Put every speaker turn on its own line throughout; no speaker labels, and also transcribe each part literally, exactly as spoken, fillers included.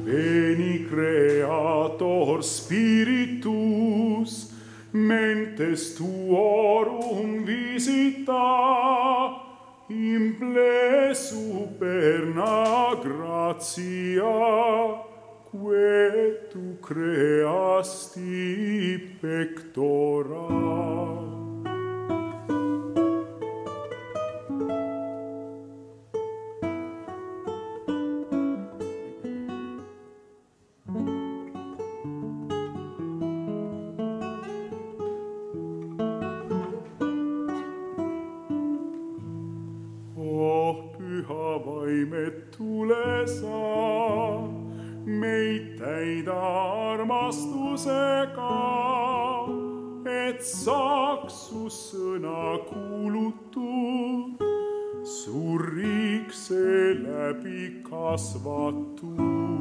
Veni creator spiritus, mentes tuorum visita, imple superna gratia, que tu creasti pectora. Vaime tule sa, meid täida armastusega, et saaks su sõna kuulutud, su riik seeläbi kasvatud.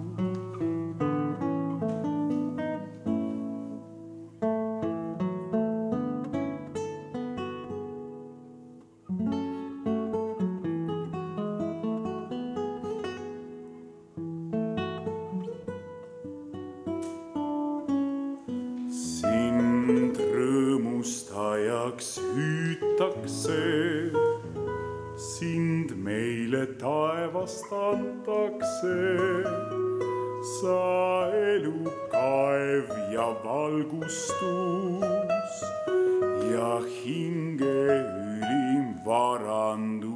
Sind rõõmustajaks hüütakse, sind meile taevast antakse. Sa elukaev ja valgustus ja hinge ülim varandus.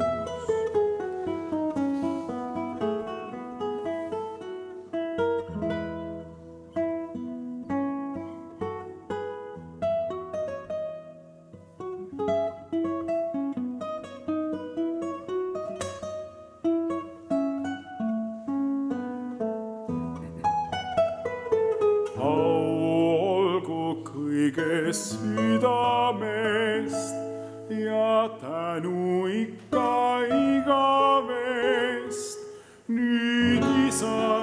Olgu kõige südamest ja tänu ikka igavest, nüüd isa